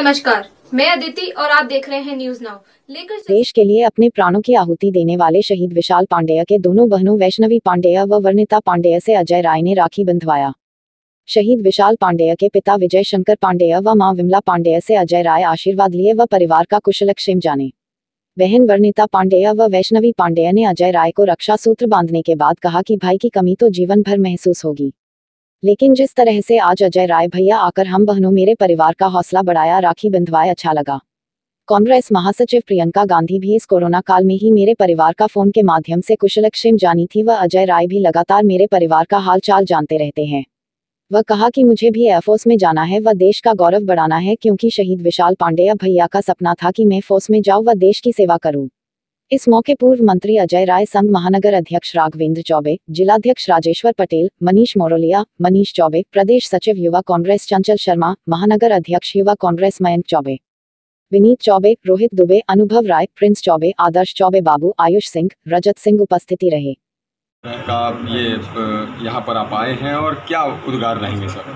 नमस्कार, मैं अदिति और आप देख रहे हैं न्यूज नाउ। लेकर देश के लिए अपने प्राणों की आहुति देने वाले शहीद विशाल पांडेय के दोनों बहनों वैष्णवी पांडेय व वर्णिता पांडेय से अजय राय ने राखी बंधवाया। शहीद विशाल पांडेय के पिता विजय शंकर पांडेय व मां विमला पांडेय से अजय राय आशीर्वाद लिए व परिवार का कुशलक्षेम जाने। बहन वर्णिता पांडेय व वैष्णवी पांडेय ने अजय राय को रक्षा सूत्र बांधने के बाद कहा कि भाई की कमी तो जीवन भर महसूस होगी, लेकिन जिस तरह से आज अजय राय भैया आकर हम बहनों मेरे परिवार का हौसला बढ़ाया, राखी बंधवाए, अच्छा लगा। कांग्रेस महासचिव प्रियंका गांधी भी इस कोरोना काल में ही मेरे परिवार का फोन के माध्यम से कुशलक्षेम जानी थी व अजय राय भी लगातार मेरे परिवार का हाल चाल जानते रहते हैं। वह कहा कि मुझे भी एयरफोर्स में जाना है व देश का गौरव बढ़ाना है, क्योंकि शहीद विशाल पांडेय भैया का सपना था कि मैं फोर्स में जाऊं व देश की सेवा करूं। इस मौके पूर्व मंत्री अजय राय, संघ महानगर अध्यक्ष राघवेंद्र चौबे, जिलाध्यक्ष राजेश्वर पटेल, मनीष मोरोलिया, मनीष चौबे, प्रदेश सचिव युवा कांग्रेस चंचल शर्मा, महानगर अध्यक्ष युवा कांग्रेस मयंक चौबे, विनीत चौबे, रोहित दुबे, अनुभव राय, प्रिंस चौबे, आदर्श चौबे, बाबू, आयुष सिंह, रजत सिंह उपस्थिति रहे। आप ये यहाँ पर आप आए हैं और क्या उद्गार रहेंगे सर?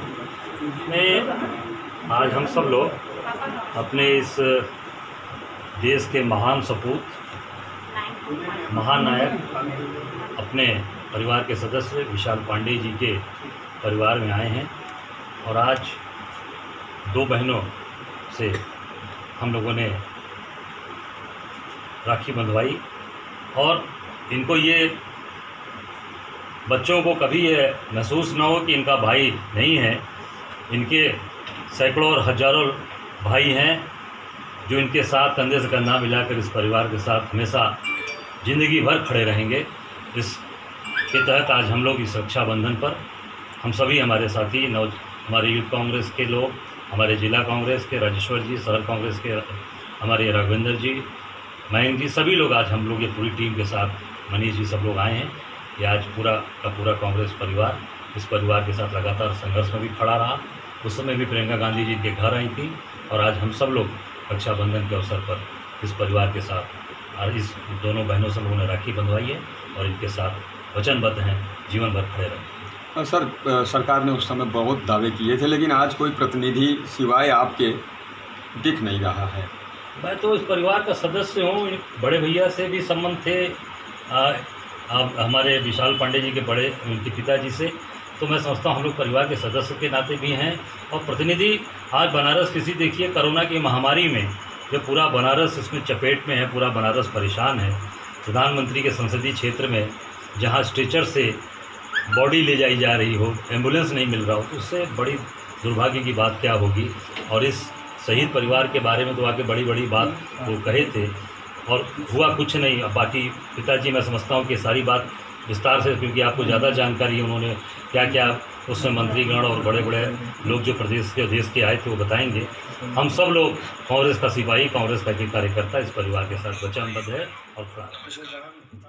आज हम सब लोग अपने इस देश के महान सपूत, महानायक, अपने परिवार के सदस्य विशाल पांडेय जी के परिवार में आए हैं और आज दो बहनों से हम लोगों ने राखी बंधवाई और इनको ये बच्चों को कभी ये महसूस ना हो कि इनका भाई नहीं है। इनके सैकड़ों और हजारों भाई हैं जो इनके साथ कंधे से कंधा मिलाकर इस परिवार के साथ हमेशा ज़िंदगी भर खड़े रहेंगे। इसके तहत आज हम लोग इस रक्षाबंधन पर हम सभी हमारे साथी हमारे यूथ कांग्रेस के लोग, हमारे जिला कांग्रेस के राजेश्वर जी, शहर कांग्रेस के हमारे राघवेंद्र जी, मयंक जी, सभी लोग आज हम लोग ये पूरी टीम के साथ, मनीष जी, सब लोग आए हैं। ये आज पूरा का पूरा कांग्रेस परिवार इस परिवार के साथ लगातार संघर्ष में भी खड़ा रहा। उस समय भी प्रियंका गांधी जी के घर आई थी और आज हम सब लोग रक्षाबंधन के अवसर पर इस परिवार के साथ और इस दोनों बहनों से लोगों ने राखी बंधवाई है और इनके साथ वचनबद्ध हैं जीवन भर खड़े रहेंगे। सर, सरकार ने उस समय बहुत दावे किए थे, लेकिन आज कोई प्रतिनिधि सिवाय आपके दिख नहीं रहा है। मैं तो इस परिवार का सदस्य हूँ, बड़े भैया से भी संबंध थे अब हमारे विशाल पांडेय जी के बड़े उनके पिताजी से, तो मैं समझता हूँ हम लोग परिवार के सदस्य के नाते भी हैं। और प्रतिनिधि आज बनारस किसी देखिए कोरोना की महामारी में जो पूरा बनारस इसमें चपेट में है, पूरा बनारस परेशान है। प्रधानमंत्री के संसदीय क्षेत्र में जहाँ स्ट्रेचर से बॉडी ले जाई जा रही हो, एम्बुलेंस नहीं मिल रहा हो, तो उससे बड़ी दुर्भाग्य की बात क्या होगी। और इस शहीद परिवार के बारे में तो आके बड़ी बड़ी बात वो कहे थे और हुआ कुछ नहीं। अब बाकी पिताजी, मैं समझता हूँ कि सारी बात विस्तार से, क्योंकि आपको ज़्यादा जानकारी है, उन्होंने क्या क्या उसमें मंत्रीगण और बड़े बड़े लोग जो प्रदेश के देश के आए थे वो बताएंगे। हम सब लोग कांग्रेस का सिपाही, कांग्रेस का कार्यकर्ता इस परिवार के साथ वचनबद्ध है और